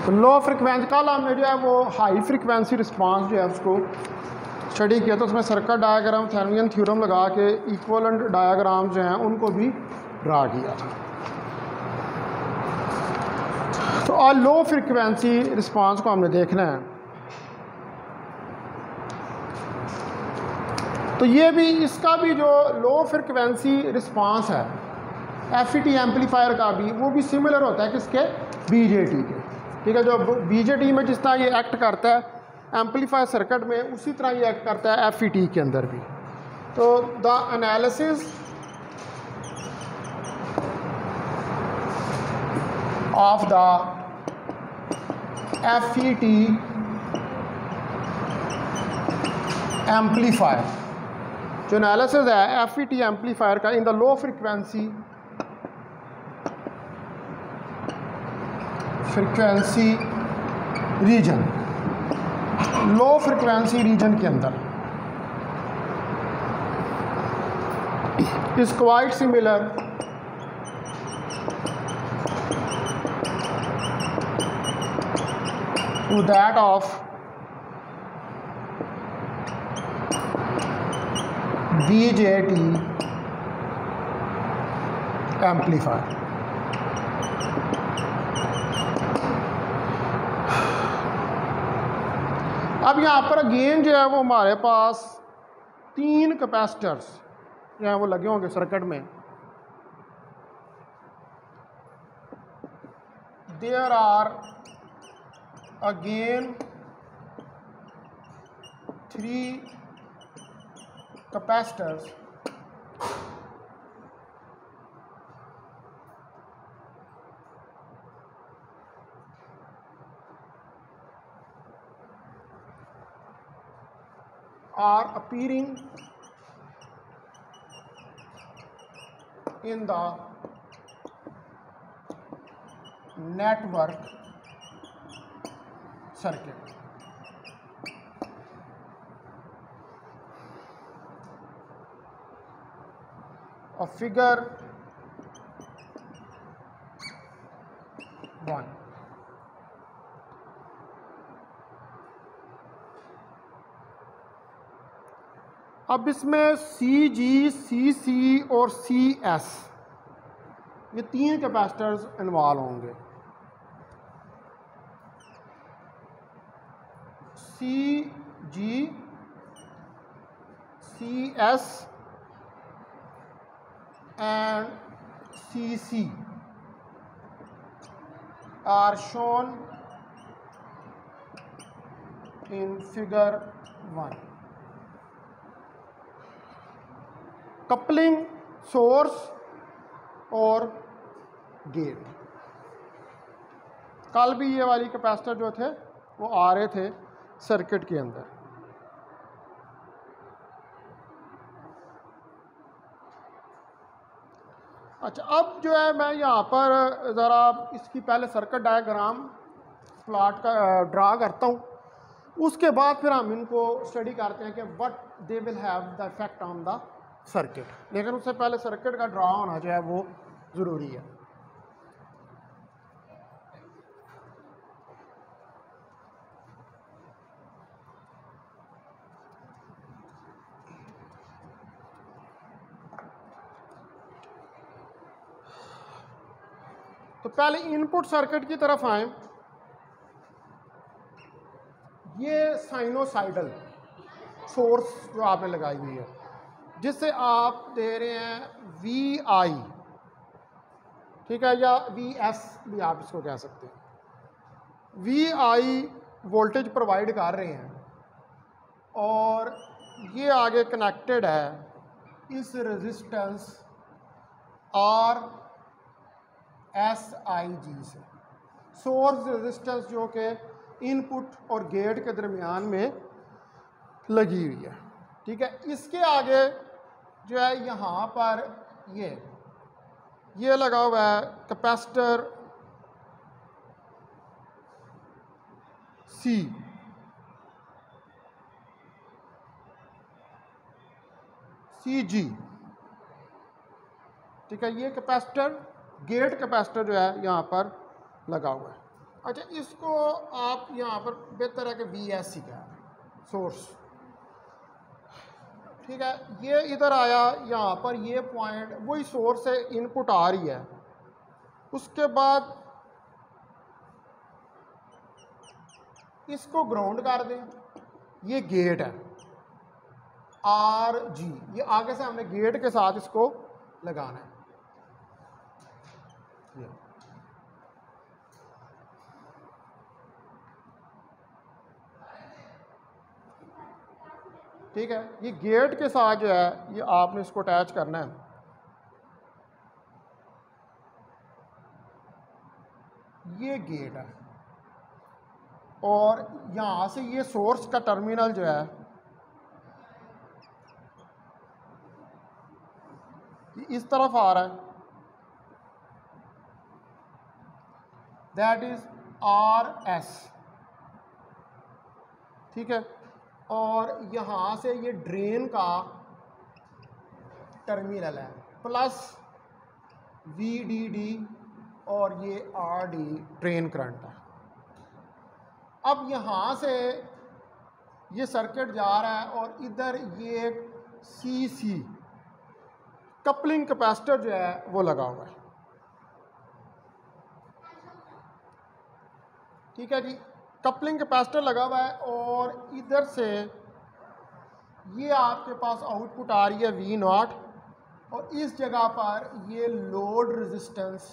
तो low frequency, कल हमने जो है वो हाई फ्रिक्वेंसी रिस्पांस जो है उसको स्टडी किया, तो उसमें सर्किट डायग्राम, थेवेनिन थ्योरम लगा के इक्विवेलेंट डायग्राम जो हैं उनको भी ड्रा किया था। तो और लो फ्रिक्वेंसी रिस्पांस को हमने देखना है। तो ये भी, इसका भी जो लो फ्रिक्वेंसी रिस्पांस है एफईटी एम्पलीफायर का भी, वो भी सिमिलर होता है किसके, बीजेटी के। ठीक है, जो बीजेटी में जिस तरह ये एक्ट करता है एम्पलीफायर सर्किट में, उसी तरह ये एक्ट करता है एफईटी के अंदर भी। तो the analysis of the FET amplifier, जो एनालिसिस है एफईटी एम्पलीफायर का in the low frequency region, low frequency region के अंदर is quite similar to that of BJT amplifier. अब यहाँ पर अगेन जो है वो हमारे पास 3 कैपेसिटर्स जो हैं वो लगे होंगे सर्किट में। There are again 3 capacitors are appearing in the network circuit. A figure 1. अब इसमें सी जी, सी सी और सी एस, ये 3 कैपेसिटर्स इन्वॉल्व होंगे। C G, C S and C C are shown in figure 1। Coupling source और gate. कल भी ये वाली कैपेसिटर जो थे वो आ रहे थे सर्किट के अंदर। अच्छा, अब जो है मैं यहाँ पर ज़रा इसकी पहले सर्किट डायग्राम प्लॉट का ड्रा करता हूँ, उसके बाद फिर हम इनको स्टडी करते हैं कि what they will have the effect on the circuit. लेकिन उससे पहले सर्किट का ड्रा होना जो है वो ज़रूरी है। तो पहले इनपुट सर्किट की तरफ आए। ये साइनोसाइडल सोर्स जो आपने लगाई हुई है, जिससे आप दे रहे हैं वी आई, ठीक है, या वी एस भी आप इसको कह सकते हैं। वी आई वोल्टेज प्रोवाइड कर रहे हैं और ये आगे कनेक्टेड है इस resistance R S I G से, सोर्स रेजिस्टेंस जो कि इनपुट और गेट के दरमियान में लगी हुई है। ठीक है, इसके आगे जो है यहाँ पर ये लगा हुआ है कैपेसिटर सी, सी जी। ठीक है, ये कैपेसिटर गेट कैपेसिटर जो है यहाँ पर लगा हुआ है। अच्छा, इसको आप यहाँ पर बेहतर है कि VSC का सोर्स, ठीक है। ये इधर आया, यहाँ पर ये पॉइंट वही सोर्स से इनपुट आ रही है, उसके बाद इसको ग्राउंड कर दें, ये गेट है RG, ये आगे से हमने गेट के साथ इसको लगाना है। ठीक है, ये गेट के साथ जो है ये आपने इसको अटैच करना है। ये गेट है और यहाँ से ये सोर्स का टर्मिनल जो है इस तरफ आ रहा है, दैट इज RS, ठीक है। और यहाँ से ये ड्रेन का टर्मिनल है, प्लस VDD और ये RD ड्रेन करंट है। अब यहाँ से ये सर्किट जा रहा है और इधर ये एक CC कपलिंग कैपेसिटर जो है वो लगा हुआ है, ठीक है जी। कपलिंग कैपेसिटर लगा हुआ है और इधर से ये आपके पास आउटपुट आ रही है V0 और इस जगह पर ये लोड रेजिस्टेंस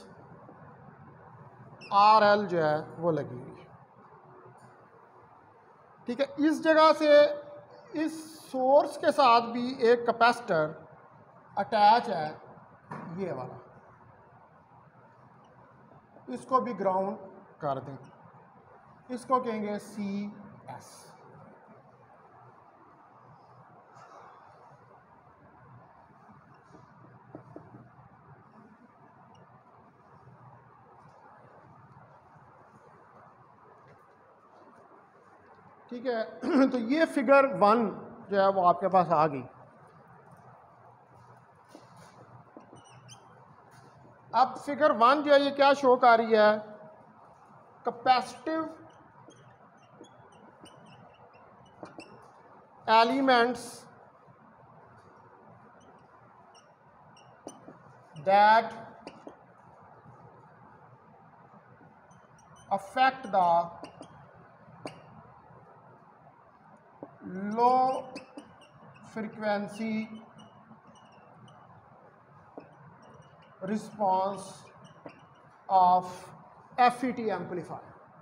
RL जो है वो लगी हुई है, ठीक है। इस जगह से इस सोर्स के साथ भी एक कैपेसिटर अटैच है, ये वाला, इसको भी ग्राउंड कर दें, इसको कहेंगे CS। ठीक है, तो ये फिगर 1 जो है वो आपके पास आ गई। अब फिगर 1 जो है ये क्या शो कर रही है, capacitive elements that affect the low frequency response of FET amplifier।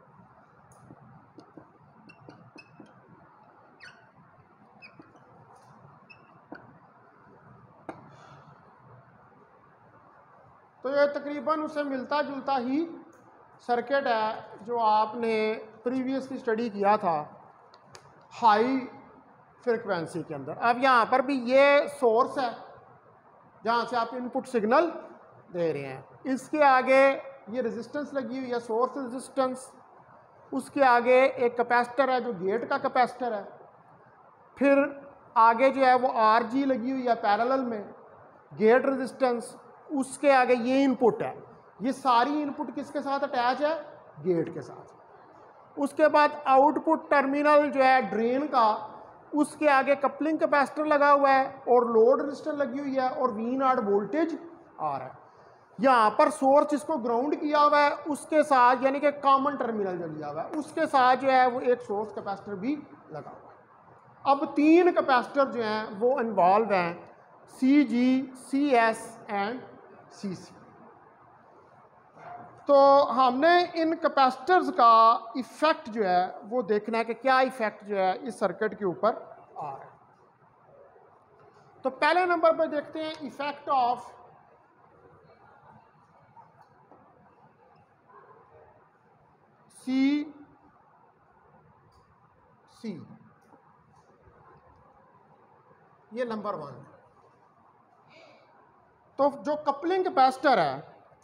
तो ये तकरीबन उससे मिलता जुलता ही सर्किट है जो आपने प्रीवियसली स्टडी किया था हाई फ्रिक्वेंसी के अंदर। अब यहाँ पर भी ये सोर्स है जहाँ से आप इनपुट सिग्नल दे रहे हैं, इसके आगे ये रेजिस्टेंस लगी हुई है, सोर्स रेजिस्टेंस, उसके आगे एक कैपेसिटर है जो गेट का कैपेसिटर है, फिर आगे जो है वो RG लगी हुई है पैरेलल में, गेट रेजिस्टेंस, उसके आगे ये इनपुट है, ये सारी इनपुट किसके साथ अटैच है, गेट के साथ। उसके बाद आउटपुट टर्मिनल जो है ड्रेन का, उसके आगे कपलिंग कैपेसिटर लगा हुआ है और लोड रेजिस्टर लगी हुई है और V0 वोल्टेज आ रहा है। यहाँ पर सोर्स जिसको ग्राउंड किया हुआ है उसके साथ, यानी कि कॉमन टर्मिनल जो लिया हुआ है उसके साथ जो है वो एक सोर्स कैपेसिटर भी लगा हुआ है। अब 3 कैपेसिटर जो हैं वो इन्वॉल्व हैं, CG, CS एंड CC। तो हमने इन कैपेसिटर्स का इफेक्ट जो है वो देखना है कि क्या इफेक्ट जो है इस सर्किट के ऊपर आ रहा है। तो पहले नंबर पर देखते हैं इफेक्ट ऑफ CC। ये नंबर 1। तो जो कपलिंग कैपेसिटर है,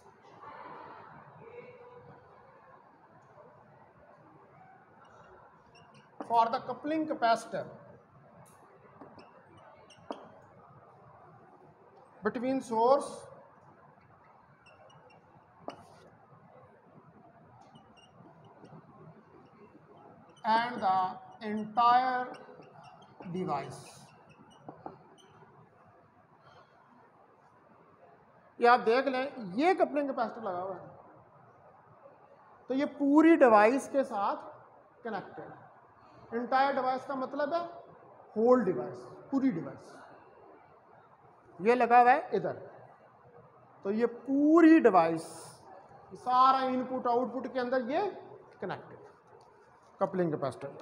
for the coupling capacitor between source and the entire device. ये आप देख लें, ये कपलिंग कैपेसिटर लगा हुआ है, तो ये पूरी डिवाइस के साथ कनेक्टेड है। एंटायर डिवाइस का मतलब है होल डिवाइस, पूरी डिवाइस। ये लगा हुआ है इधर, तो ये पूरी डिवाइस, सारा इनपुट आउटपुट के अंदर ये कनेक्टेड कपलिंग कैपेसिटर।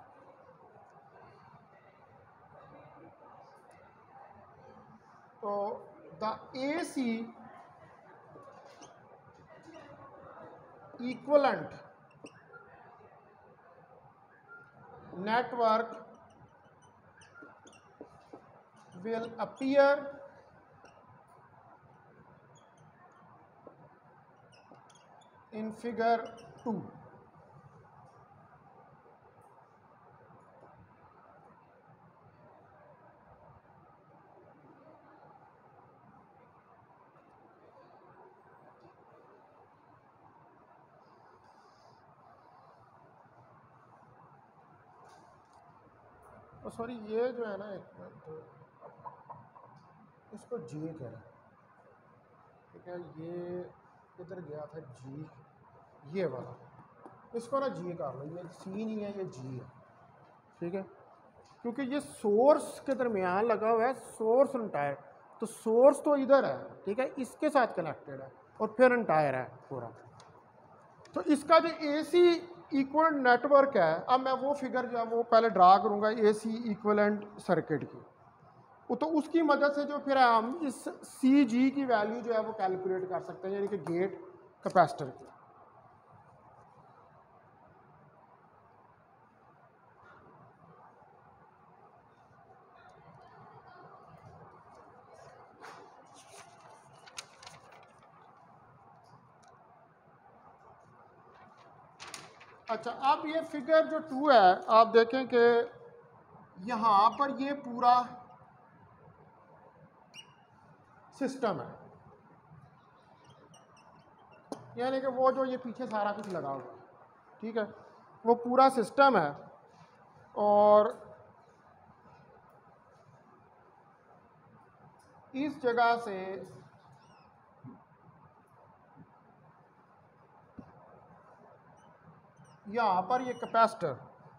तो the AC equivalent network will appear in figure 2. Sorry, ये जो है ना, एक मिनट, इसको जी कह रहे हैं, ठीक है, ये इधर गया था जी, ये वाला, इसको ना जी कर लो, ये सी नहीं है, ये जी है, ठीक है, क्योंकि ये सोर्स के दरमियान लगा हुआ है, सोर्स एंटायर, तो सोर्स तो इधर है, ठीक है, इसके साथ कनेक्टेड है, और फिर एंटायर है पूरा। तो इसका जो AC इक्वल नेटवर्क है, अब मैं वो फिगर जो है वो पहले ड्रा करूंगा AC इक्वलेंट सर्किट की, तो उसकी मदद से जो फिर हम इस CG की वैल्यू जो है वो कैलकुलेट कर सकते हैं, यानी कि गेट कैपेसिटर की। अच्छा, अब ये फिगर जो 2 है, आप देखें कि यहाँ पर ये पूरा सिस्टम है, यानी कि वो जो ये पीछे सारा कुछ लगा हुआ है, ठीक है, वो पूरा सिस्टम है, और इस जगह से यहाँ पर ये कैपेसिटर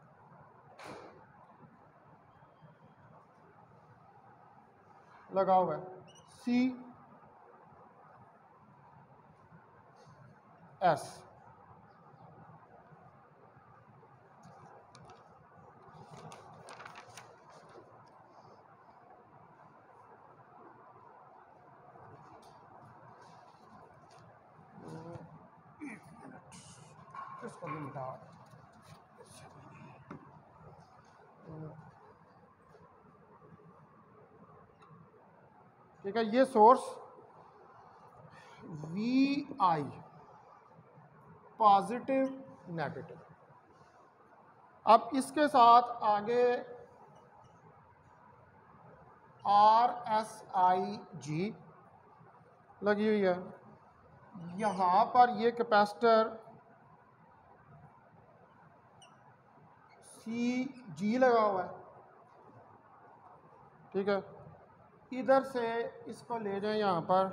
लगा हुआ है, CS, इसको भी मिटा, ठीक है, ये सोर्स VI पॉजिटिव नेगेटिव। अब इसके साथ आगे RSIG लगी हुई है, यहाँ पर ये कैपेसिटर CG लगा हुआ है, ठीक है, इधर से इसको ले जाएं यहाँ पर,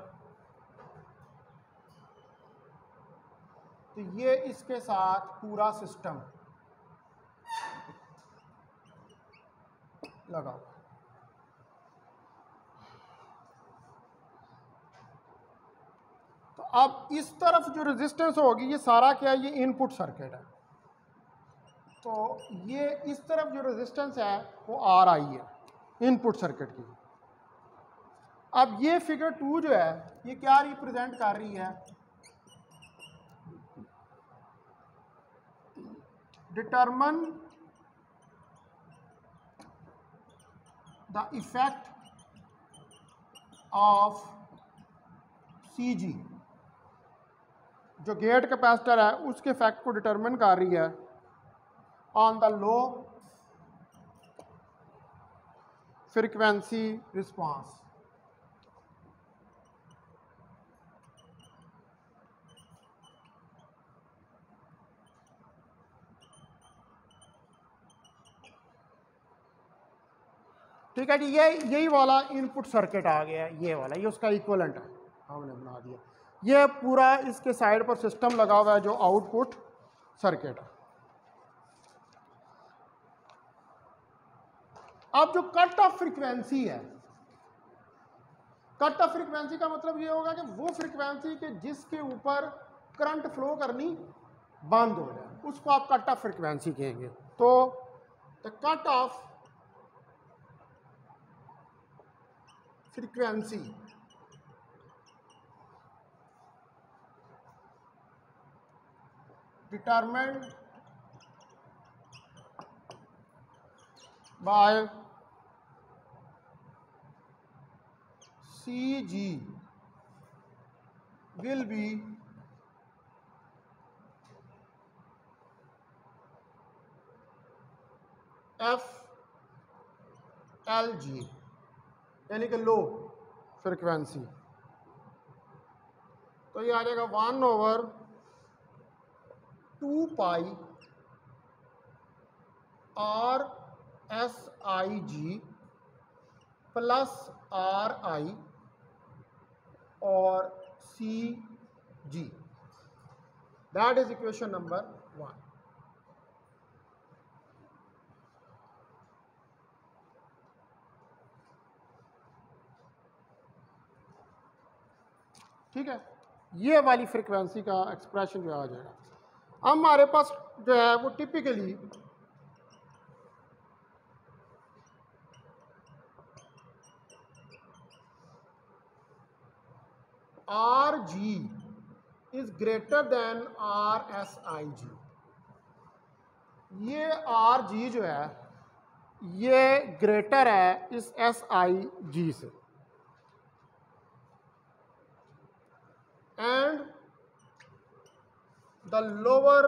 तो ये इसके साथ पूरा सिस्टम लगा। तो अब इस तरफ जो रेजिस्टेंस होगी, ये सारा क्या है, ये इनपुट सर्किट है, तो ये इस तरफ जो रेजिस्टेंस है वो RI है, इनपुट सर्किट की। अब ये फिगर 2 जो है, ये क्या रिप्रेजेंट कर रही है, determine the effect of CG, जो गेट कैपेसिटर है उसके इफेक्ट को डिटरमिन कर रही है on the low frequency response. ठीक है जी, ये यही वाला इनपुट सर्किट आ गया, ये वाला, ये उसका इक्वलेंट है, हमने बना दिया। ये पूरा इसके साइड पर सिस्टम लगा हुआ है जो आउटपुट सर्किट है। अब जो कट ऑफ फ्रीक्वेंसी है, कट ऑफ फ्रीक्वेंसी का मतलब ये होगा कि वो फ्रीक्वेंसी के जिसके ऊपर करंट फ्लो करनी बंद हो जाए, उसको आप कट ऑफ फ्रीक्वेंसी कहेंगे। तो the cut off frequency determined by CG will be FLG, यानी कि लो फ्रिक्वेंसी। तो ये आ जाएगा 1/2 पाई RSIG प्लस RI और CG, that is equation number 1। ठीक है, ये वाली फ्रीक्वेंसी का एक्सप्रेशन जो आ जाएगा। अब हमारे पास जो है वो typically RG is greater than RSIG। ये RG जो है ये ग्रेटर है इस SIG से, and the lower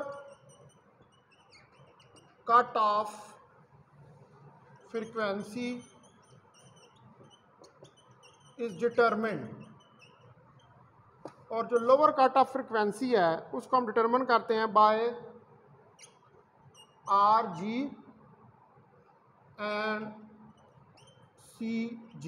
cutoff frequency is determined, और जो लोअर कट ऑफ फ्रिक्वेंसी है उसको हम डिटरमिन करते हैं by RG and CG,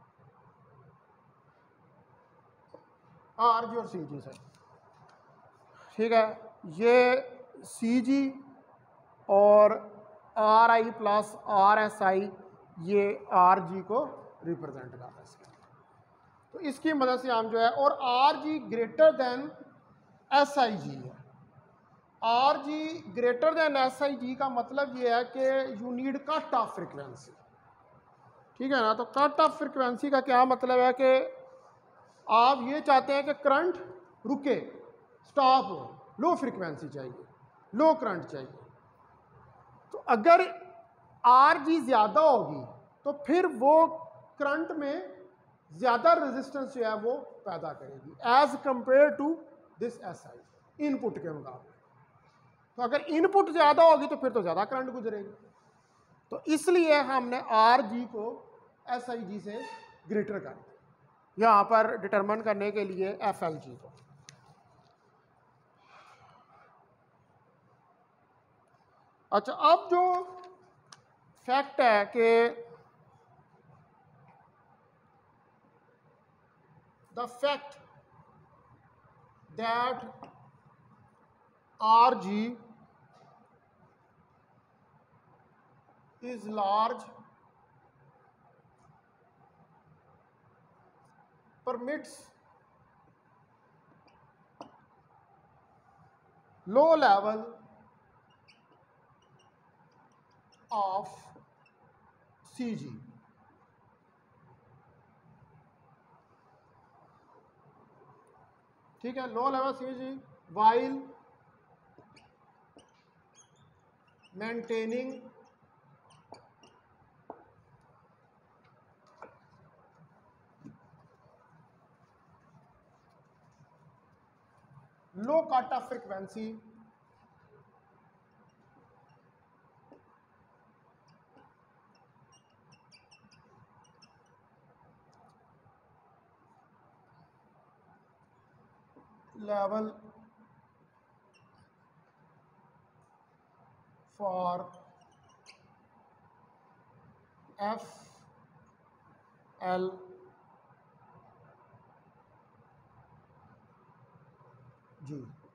RG और CG से। ठीक है, ये CG और RI प्लस RSI ये RG को रिप्रेजेंट करता है। तो इसकी मदद से हम जो है, और RG ग्रेटर देन SIG है। RG ग्रेटर देन SIG का मतलब ये है कि you need cut off frequency. ठीक है ना, तो कट ऑफ फ्रिक्वेंसी का क्या मतलब है कि आप ये चाहते हैं कि करंट रुके, स्टॉप हो, लो फ्रिक्वेंसी चाहिए, लो करंट चाहिए। तो अगर RG ज़्यादा होगी तो फिर वो करंट में ज़्यादा रेजिस्टेंस जो है वो पैदा करेगी as compare to this SI, input के मुकाबले। तो अगर इनपुट ज़्यादा होगी तो फिर तो ज़्यादा करंट गुजरेगी। तो इसलिए हमने RG को SIG से ग्रेटर कर दिया यहाँ पर डिटरमिन करने के लिए FLG को। अच्छा, अब जो फैक्ट है कि the fact that RG is large permits low level of CG। ठीक है, low level CG while maintaining low cut off frequency level for FLG L G,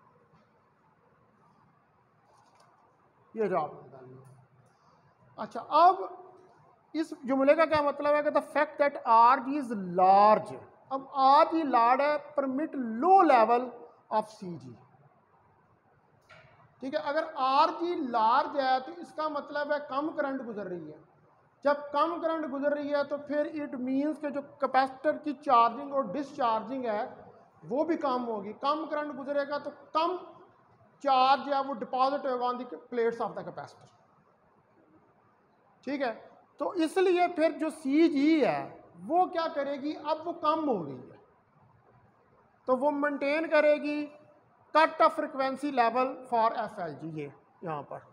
ये जो आपने निकाली है। अच्छा, अब इस जुमले का क्या मतलब है कि the fact that R G is large, अब आर जी लार्ज है, permit low level of C G. ठीक है, अगर आर जी लार्ज है तो इसका मतलब है कम करंट गुजर रही है। जब कम करंट गुजर रही है तो फिर इट मीन्स कि जो कैपेसिटर की चार्जिंग और डिस्चार्जिंग है वो भी कम होगी। कम करंट गुजरेगा तो कम चार्ज है वो डिपॉजिट होगा on the plates of the capacitor. ठीक है, तो इसलिए फिर जो सी जी है वो क्या करेगी, अब वो कम हो गई है तो वो मेंटेन करेगी cut off frequency level for F L G, ये यहाँ पर।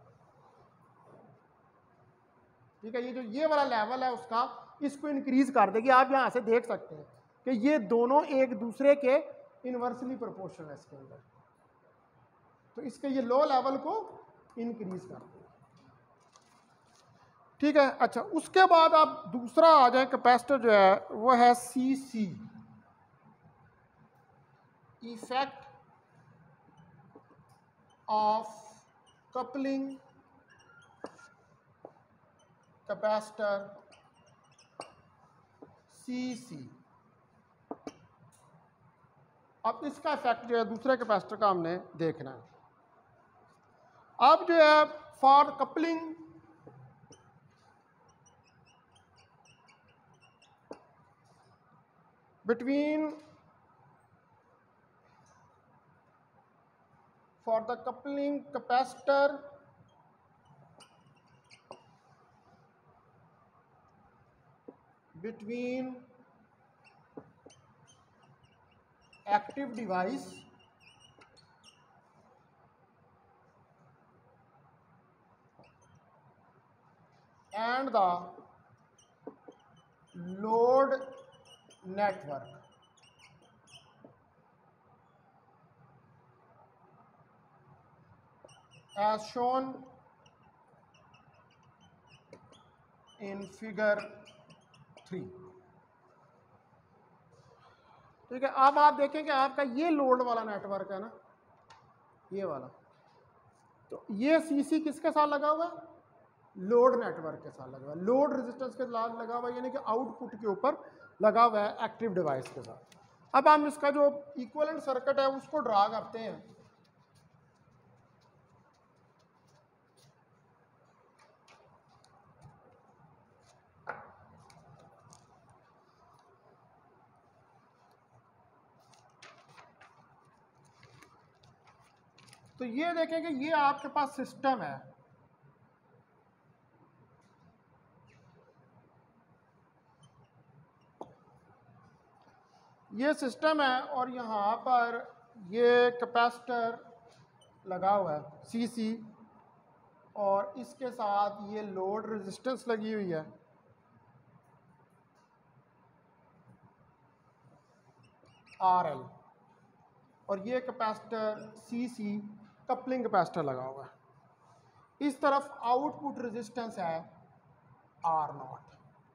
ठीक है, ये जो ये वाला लेवल है उसका, इसको इंक्रीज कर देगी। आप यहाँ से देख सकते हैं कि ये दोनों एक दूसरे के इनवर्सली प्रोपोर्शनल है इसके अंदर, तो इसके ये लो लेवल को इंक्रीज कर देगी। ठीक है, अच्छा उसके बाद आप दूसरा आ जाए कैपेसिटर जो है वो है C C, effect of coupling capacitor C C. अब इसका इफेक्ट जो है दूसरे कैपेसिटर का हमने देखना है। अब जो है for coupling between for the coupling capacitor between active device and the load network as shown in figure 3। ठीक है, अब आप देखें कि आपका ये लोड वाला नेटवर्क है ना, ये वाला, तो ये सीसी किसके साथ लगा हुआ है, लोड नेटवर्क के साथ लगा हुआ है, लोड रेजिस्टेंस के साथ लगा हुआ है, यानी कि आउटपुट के ऊपर लगा हुआ है एक्टिव डिवाइस के साथ। अब हम इसका जो इक्विवेलेंट सर्किट है उसको ड्रा करते हैं। तो ये देखें कि ये आपके पास सिस्टम है, ये सिस्टम है और यहाँ पर ये कैपेसिटर लगा हुआ है सी सी, और इसके साथ ये लोड रेजिस्टेंस लगी हुई है आर एल, और ये capacitor C C coupling capacitor लगा हुआ है। इस तरफ आउटपुट रेजिस्टेंस है आर नॉट।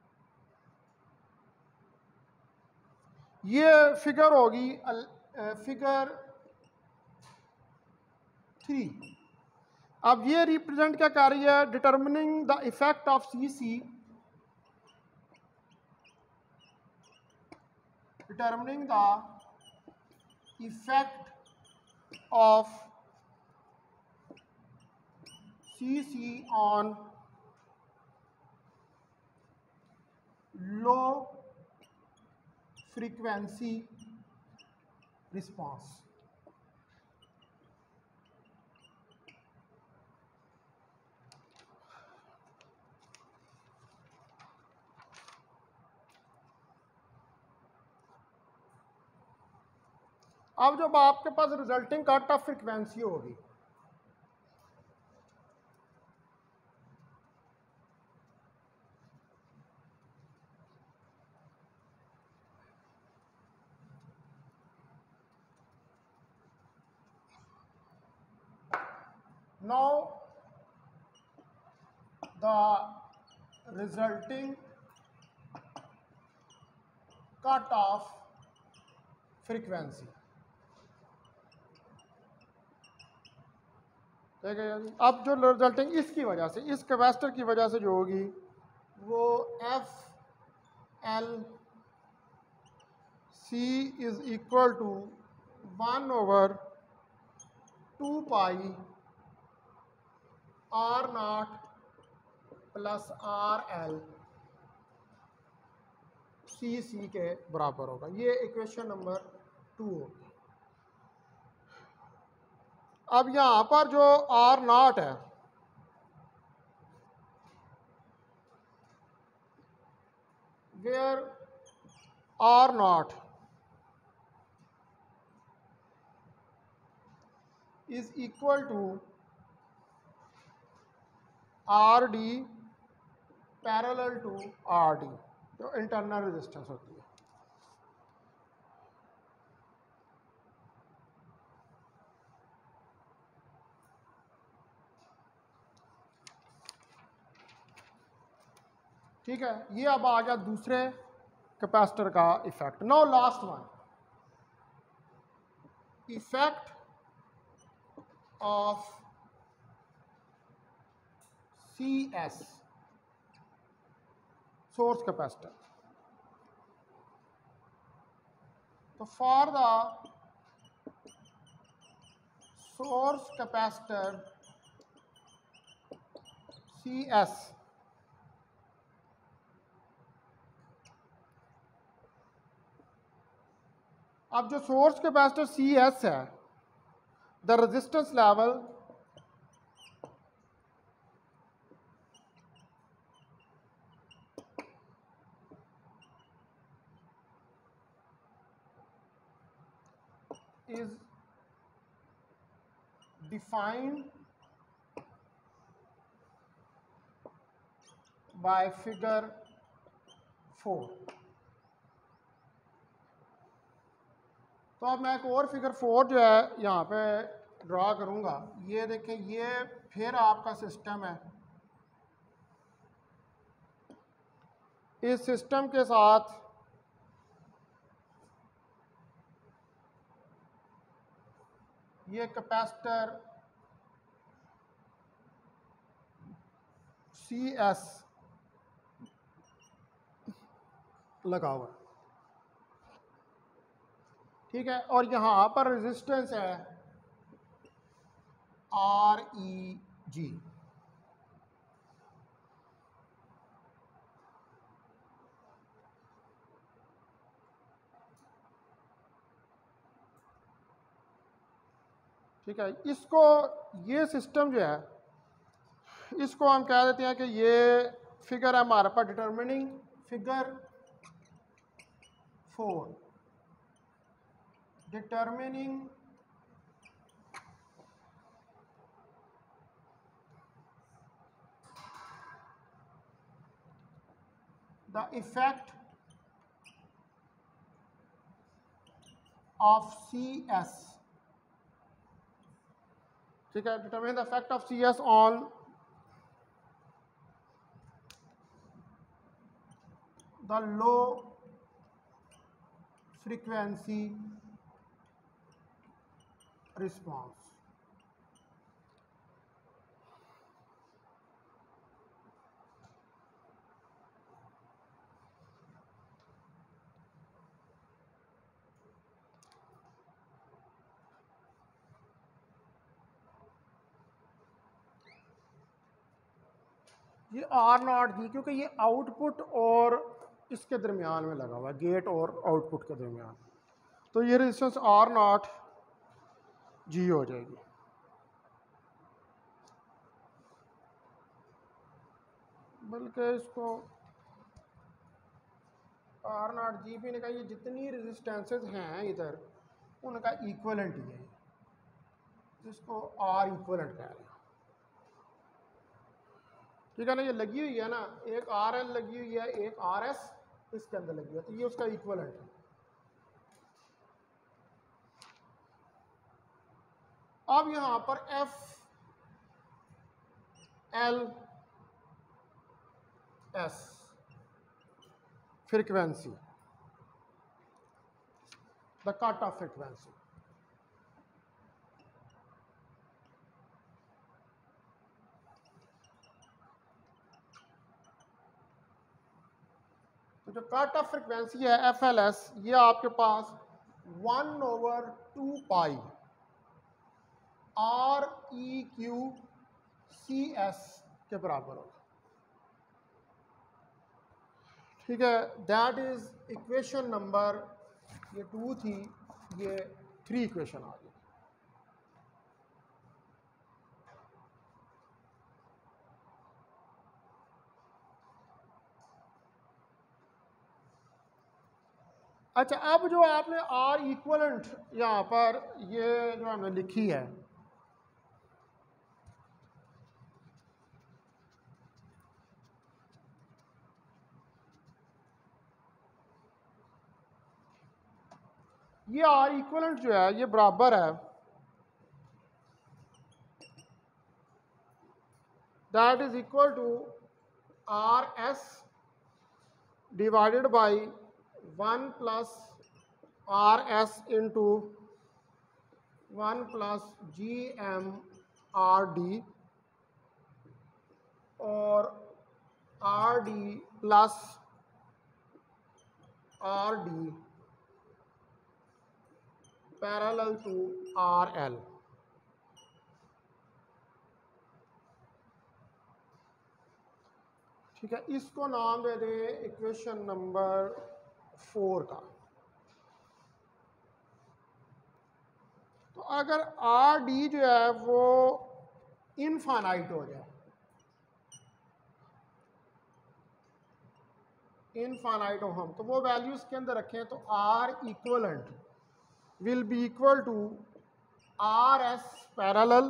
ये फिगर होगी फिगर 3। अब ये रिप्रेजेंट क्या कर रही है, determining the effect of C C, determining the effect of C C on low frequency response. अब जब आपके पास रिजल्टिंग कट ऑफ फ्रीक्वेंसी होगी, now the resulting cut off frequency. ठीक है जी। अब जो रिजल्टिंग इसकी वजह से, इस कैपेसिटर की वजह से जो होगी वो F L C is equal to 1/2 pi R naught plus R L C के बराबर होगा। ये इक्वेशन नंबर 2 होगी। अब यहां पर जो आर नॉट है, where R naught is equal to R D parallel to R D, जो इंटरनल रेजिस्टेंस होती है। ठीक है, ये अब आ गया दूसरे कैपेसिटर का effect. Now last one, effect of C S, source capacitor. तो for the source capacitor C S, अब जो सोर्स कैपेसिटर सी एस है, the resistance level is defined by figure 4। तो अब मैं एक और फिगर 4 जो है यहाँ पे ड्रा करूँगा। ये देखें, ये फिर आपका सिस्टम है। इस सिस्टम के साथ ये कैपेसिटर सी एस लगा हुआ है। ठीक है, और यहाँ पर रेजिस्टेंस है आर ई जी। ठीक है, इसको, ये सिस्टम जो है, इसको हम कह देते हैं कि ये फिगर है हमारे पास determining figure 4, determining the effect of C S. ठीक है, determine the effect of C S on the low frequency response. ये आर नॉट जी, क्योंकि ये आउटपुट और इसके दरमियान में लगा हुआ है, गेट और आउटपुट के दरमियान, तो ये रेजिस्टेंस आर नॉट जी हो जाएगी। बल्कि इसको आर नॉट जी भी ने कहा, ये जितनी रेजिस्टेंसेस हैं इधर उनका इक्वलेंट ही है, जिसको आर इक्वलेंट कह रहे हैं। ठीक है ना, ये लगी हुई है ना, एक आर एल लगी हुई है, एक आर एस इसके अंदर लगी है, तो ये उसका इक्वलेंट है। अब यहां पर F L S frequency, the cut off frequency. तो जो कट ऑफ फ्रीक्वेंसी है FLS, ये आपके पास 1/2 ReqCS के बराबर होगा। ठीक है, दैट इज इक्वेशन नंबर, ये 2 थी, ये 3 इक्वेशन आ गई। अच्छा, अब जो आपने R इक्वलेंट यहाँ पर ये जो हमने लिखी है, ये R इक्वलेंट जो है ये बराबर है, that is equal to RS divided by 1 plus RS into 1 plus GM/RD और RD plus RD parallel to RL। ठीक है, इसको नाम दे दें इक्वेशन नंबर 4 का। तो अगर RD जो है वो इनफाइनाइट हो जाए, इनफाइनाइट हो हम, तो वो वैल्यूज के अंदर रखें, तो R equivalent will be equal to RS parallel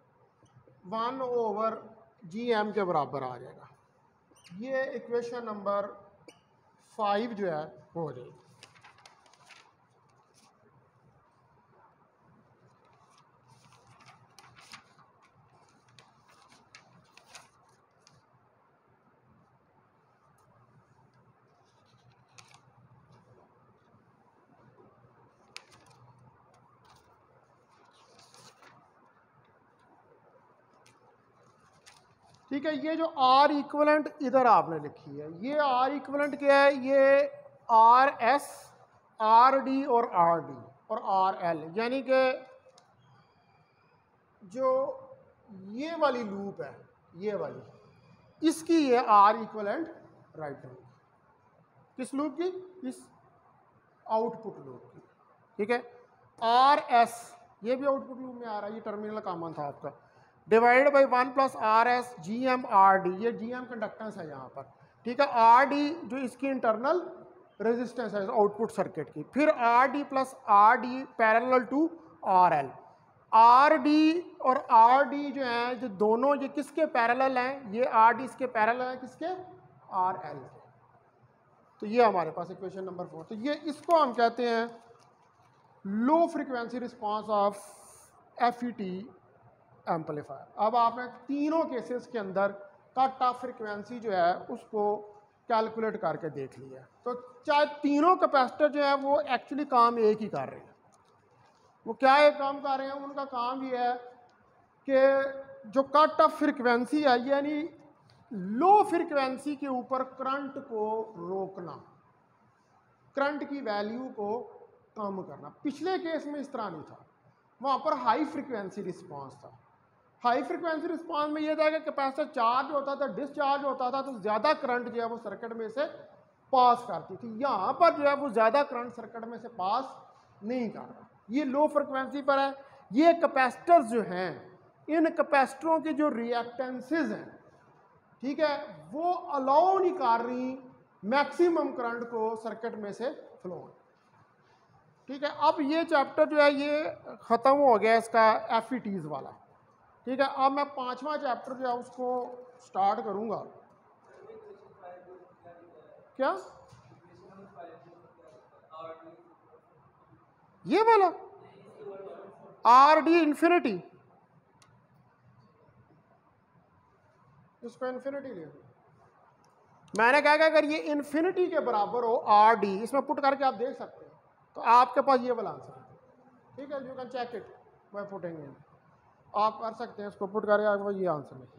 1/GM के बराबर आ जाएगा। ये इक्वेशन नंबर 5 जो है वो हो जाएगी। ठीक है, ये जो R इक्वलेंट इधर आपने लिखी है, ये R इक्वलेंट क्या है, ये RS, RD और RD और RL, यानी कि जो ये वाली लूप है, ये वाली, इसकी ये R इक्वलेंट राइट होगी। किस लूप की? इस आउटपुट लूप की। ठीक है, RS ये भी आउटपुट लूप में आ रहा है, ये टर्मिनल कॉमन था आपका, divided by 1 plus RS GM/RD, ये GM कंडक्टेंस है यहाँ पर। ठीक है, RD जो इसकी इंटरनल रेजिस्टेंस है आउटपुट सर्किट की, फिर RD plus RD parallel to RL। RD और RD जो है, जो दोनों ये किसके पैरेलल हैं, ये RD इसके पैरेलल है किसके? RL के। तो ये हमारे पास इक्वेशन नंबर 4। तो ये इसको हम कहते हैं low frequency response of FET amplifier. अब आपने तीनों केसेस के अंदर कट ऑफ फ्रीक्वेंसी जो है उसको कैलकुलेट करके देख लिया। तो चाहे तीनों कैपेसिटर जो है वो एक्चुअली काम एक ही कर रहे हैं। वो क्या एक काम कर रहे हैं? उनका काम ये है कि जो कट ऑफ फ्रीक्वेंसी है, यानी लो फ्रीक्वेंसी के ऊपर करंट को रोकना, करंट की वैल्यू को कम करना। पिछले केस में इस तरह नहीं था, वहाँ पर हाई फ्रीक्वेंसी रिस्पांस था। हाई फ्रीक्वेंसी रिस्पांस में यह था कि कैपेसिटर चार्ज होता था, डिस्चार्ज होता था, तो ज़्यादा करंट जो है वो सर्किट में से पास करती थी। यहाँ पर जो है वो ज़्यादा करंट सर्किट में से पास नहीं कर रहा, ये लो फ्रीक्वेंसी पर है। ये कैपेसिटर्स जो हैं, इन कैपेसिटरों के जो रिएक्टेंसेस हैं, ठीक है, वो अलाउ नहीं कर रही मैक्सिमम करंट को सर्किट में से फ्लो होना। ठीक है, अब ये चैप्टर जो है ये ख़त्म हो गया इसका FETs वाला। ठीक है, अब मैं 5वां चैप्टर जो है उसको स्टार्ट करूंगा। क्या ये वाला RD इंफिनिटी, इसको इंफिनिटी ले लो। मैंने कहा कि अगर ये इंफिनिटी के बराबर हो RD, इसमें पुट करके आप देख सकते हैं, तो आपके पास ये वाला आंसर है। ठीक है, you can check it by putting in, आप कर सकते हैं इसको पुट करके आपके पास ये आंसर है।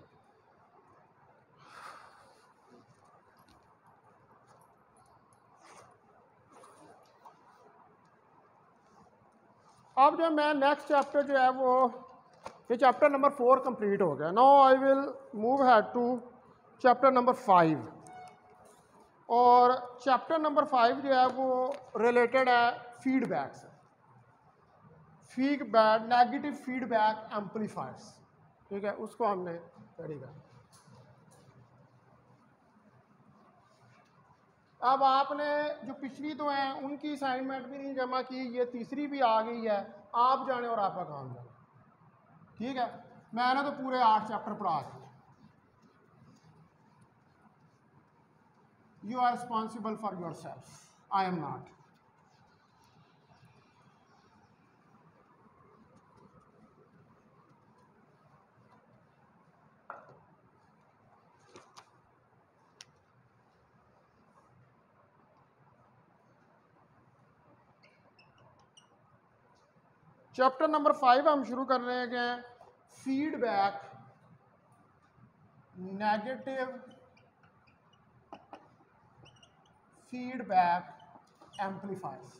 अब जो मैं नेक्स्ट चैप्टर जो है वो, ये चैप्टर नंबर 4 कंप्लीट हो गया। Now I will move ahead to chapter number 5, और चैप्टर नंबर 5 जो है वो रिलेटेड है फीडबैक से, फीडबैक, नेगेटिव फीडबैक एम्पलीफायर्स। ठीक है, उसको हमने स्टडी करना। अब आपने जो पिछली तो हैं उनकी असाइनमेंट भी नहीं जमा की, ये तीसरी भी आ गई है, आप जाने और आपका काम जाने। ठीक है, मैंने तो पूरे 8 चैप्टर पढ़ा दिए। You are responsible for yourself, I am not. Chapter number 5 हम शुरू कर रहे हैं, फीडबैक, नेगेटिव फीडबैक एम्पलीफायर्स।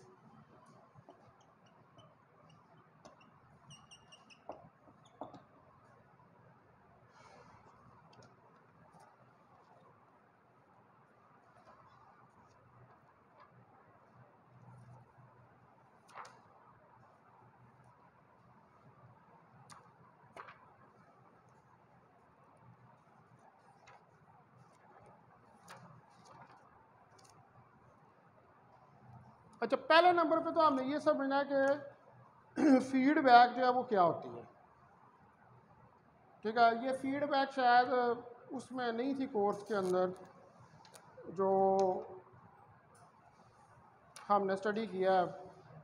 अच्छा, पहले नंबर पे तो हमने ये समझना है कि फीडबैक जो है वो क्या होती है। ठीक है, ये फीडबैक शायद उसमें नहीं थी कोर्स के अंदर जो हमने स्टडी किया है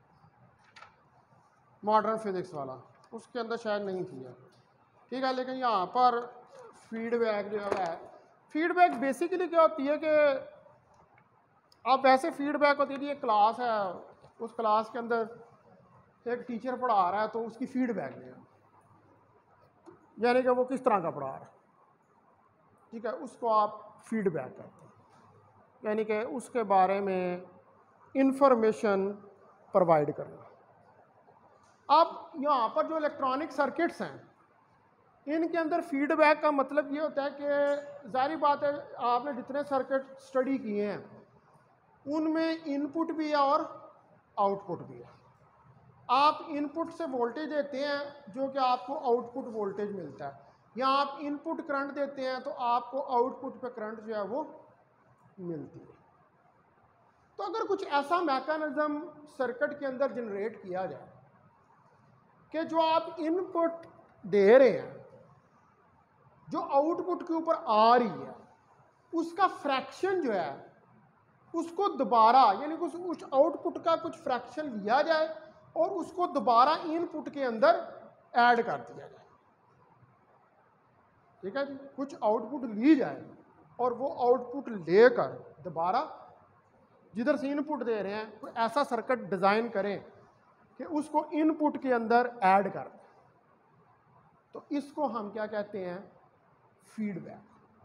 मॉडर्न फिजिक्स वाला, उसके अंदर शायद नहीं थी है। ठीक है, लेकिन यहाँ पर फीडबैक जो है, फीडबैक बेसिकली क्या होती है कि आप वैसे फीडबैक होती है, ये क्लास है, उस क्लास के अंदर एक टीचर पढ़ा रहा है तो उसकी फीडबैक लें, यानी कि वो किस तरह का पढ़ा रहा है। ठीक है, उसको आप फीडबैक कहते हैं, यानी कि उसके बारे में इंफॉर्मेशन प्रोवाइड करना। अब यहाँ पर जो इलेक्ट्रॉनिक सर्किट्स हैं, इनके अंदर फीडबैक का मतलब ये होता है कि जाहिर बात है आपने जितने सर्किट स्टडी किए हैं उनमें इनपुट भी है और आउटपुट भी है। आप इनपुट से वोल्टेज देते हैं जो कि आपको आउटपुट वोल्टेज मिलता है, या आप इनपुट करंट देते हैं तो आपको आउटपुट पे करंट जो है वो मिलती है। तो अगर कुछ ऐसा मैकेनिज्म सर्किट के अंदर जनरेट किया जाए कि जो आप इनपुट दे रहे हैं जो आउटपुट के ऊपर आ रही है उसका फ्रैक्शन जो है उसको दोबारा, यानी उस आउटपुट का कुछ फ्रैक्शन लिया जाए और उसको दोबारा इनपुट के अंदर ऐड कर दिया जाए। ठीक है जी, कुछ आउटपुट ली जाए और वो आउटपुट लेकर दोबारा जिधर से इनपुट दे रहे हैं कोई ऐसा सर्किट डिज़ाइन करें कि उसको इनपुट के अंदर ऐड कर दें, तो इसको हम क्या कहते हैं, feedback.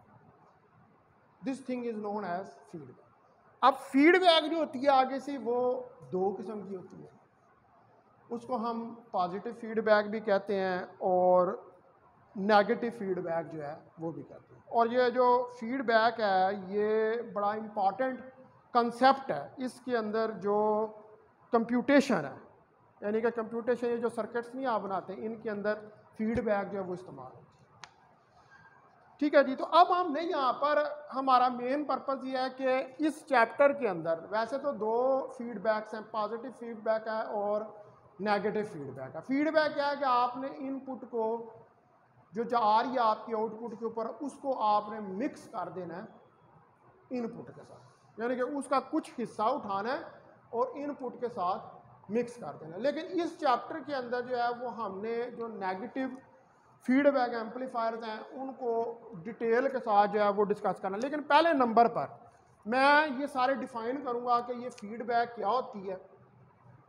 This thing is known as feedback. अब फीडबैक जो होती है आगे से वो 2 किस्म की होती है, उसको हम पॉजिटिव फीडबैक भी कहते हैं और नेगेटिव फीडबैक जो है वो भी कहते हैं। और ये जो फीडबैक है ये बड़ा इम्पॉर्टेंट कंसेप्ट है, इसके अंदर जो कंप्यूटेशन है, यानी कि कंप्यूटेशन, ये जो सर्किट्स नहीं आप बनाते इनके अंदर फीडबैक जो है वो इस्तेमाल होती है। ठीक है जी, तो अब हमने यहाँ पर हमारा मेन पर्पज़ ये है कि इस चैप्टर के अंदर वैसे तो 2 फीडबैक्स हैं, पॉजिटिव फीडबैक है और नेगेटिव फीडबैक है। फीडबैक क्या है कि आपने इनपुट को जो जा रही है आपकी आउटपुट के ऊपर उसको आपने मिक्स कर देना है इनपुट के साथ, यानी कि उसका कुछ हिस्सा उठाना है और इनपुट के साथ मिक्स कर देना है। लेकिन इस चैप्टर के अंदर जो है वो हमने जो नेगेटिव फीडबैक एम्पलीफायर्स हैं उनको डिटेल के साथ जो है वो डिस्कस करना। लेकिन पहले नंबर पर मैं ये सारे डिफाइन करूंगा कि ये फीडबैक क्या होती है,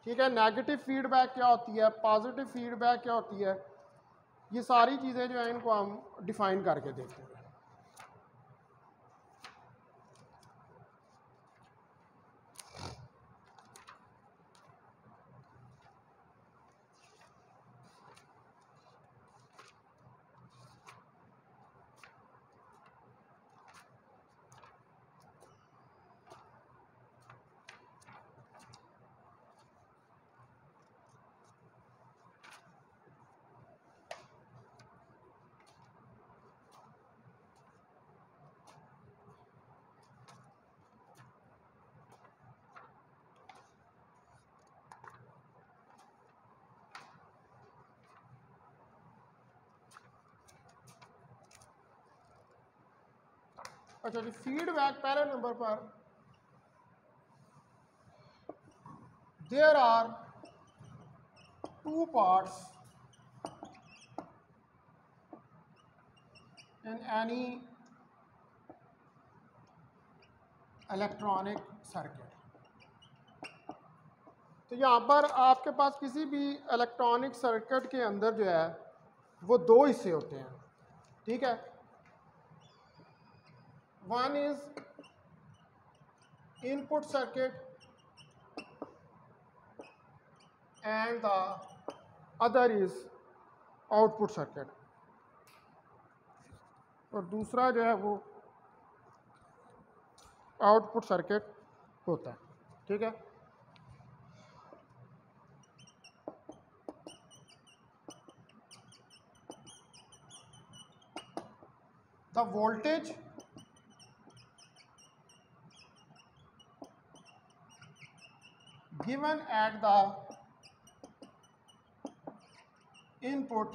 ठीक है, नेगेटिव फीडबैक क्या होती है, पॉजिटिव फीडबैक क्या होती है, ये सारी चीज़ें जो है इनको हम डिफाइन करके देखते हैं। अच्छा जी, फीडबैक पहले नंबर पर there are two parts in any electronic circuit. तो यहाँ पर आपके पास किसी भी इलेक्ट्रॉनिक सर्किट के अंदर जो है वो दो हिस्से होते हैं, ठीक है। One is input circuit and the other is output circuit, और दूसरा जो है वो आउटपुट सर्किट होता है, ठीक है। The voltage given at the input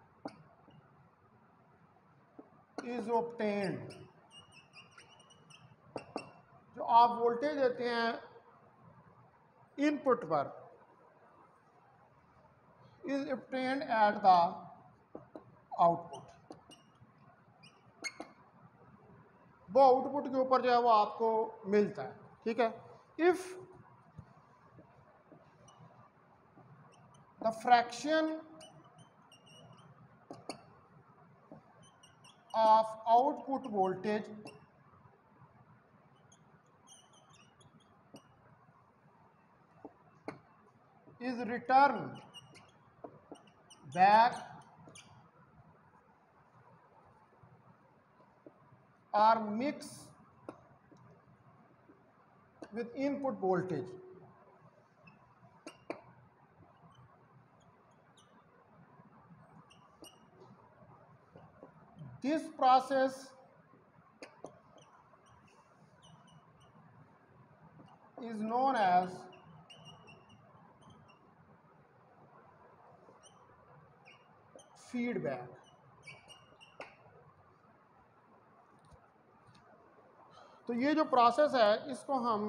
is obtained, जो आप वोल्टेज देते हैं इनपुट पर, is obtained at the output, वो आउटपुट के ऊपर जो है वो आपको मिलता है, ठीक है। If the fraction of output voltage is returned back or mixed with input voltage, this process is known as feedback। तो ये जो प्रोसेस है इसको हम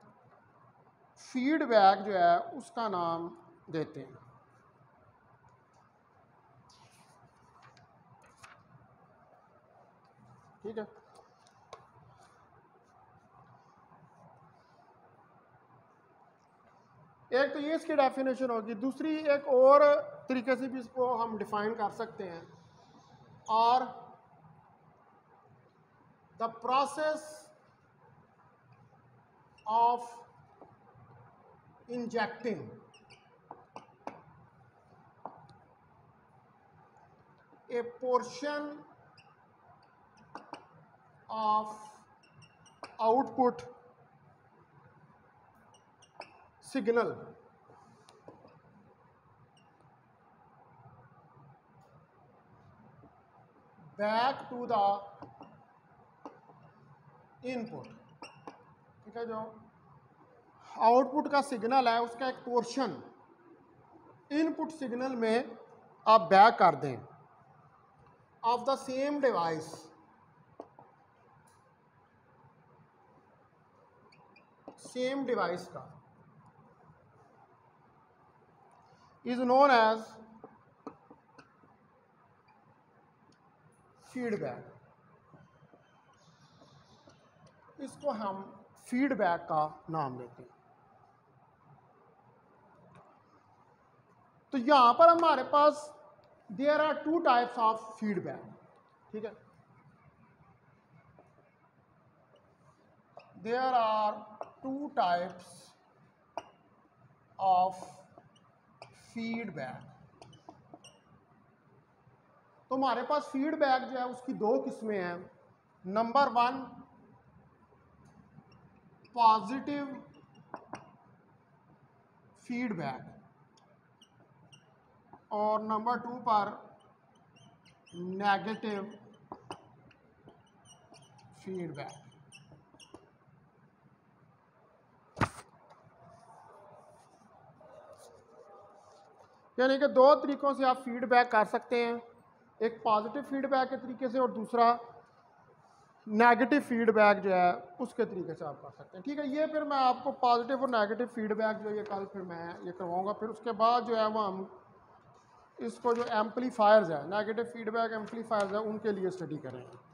फीडबैक जो है उसका नाम देते हैं, ठीक है। एक तो ये इसकी डेफिनेशन होगी, दूसरी एक और तरीके से भी इसको हम डिफाइन कर सकते हैं, और the process of injecting a portion of output signal back to the input, ठीक है। जो आउटपुट का सिग्नल है उसका एक पोर्शन इनपुट सिग्नल में आप बैक कर दें of the same device, same device का, इज नोन एज फीडबैक। इसको हम फीडबैक का नाम देते हैं। तो यहाँ पर हमारे पास there are two types of feedback, ठीक है। There are two types of feedback. तो हमारे पास फीडबैक जो है उसकी दो किस्में हैं। नंबर वन पॉजिटिव फीडबैक और नंबर टू पर नेगेटिव फीडबैक। यानी कि दो तरीकों से आप फीडबैक कर सकते हैं, एक पॉजिटिव फीडबैक के तरीके से और दूसरा नेगेटिव फीडबैक जो है उसके तरीके से आप कर सकते हैं, ठीक है। ये फिर मैं आपको पॉजिटिव और नेगेटिव फीडबैक जो ये कल फिर मैं ये करवाऊंगा। फिर उसके बाद जो है वो हम इसको जो एम्पलीफायर्स है, नेगेटिव फीडबैक एम्पलीफायर्स है, उनके लिए स्टडी करेंगे।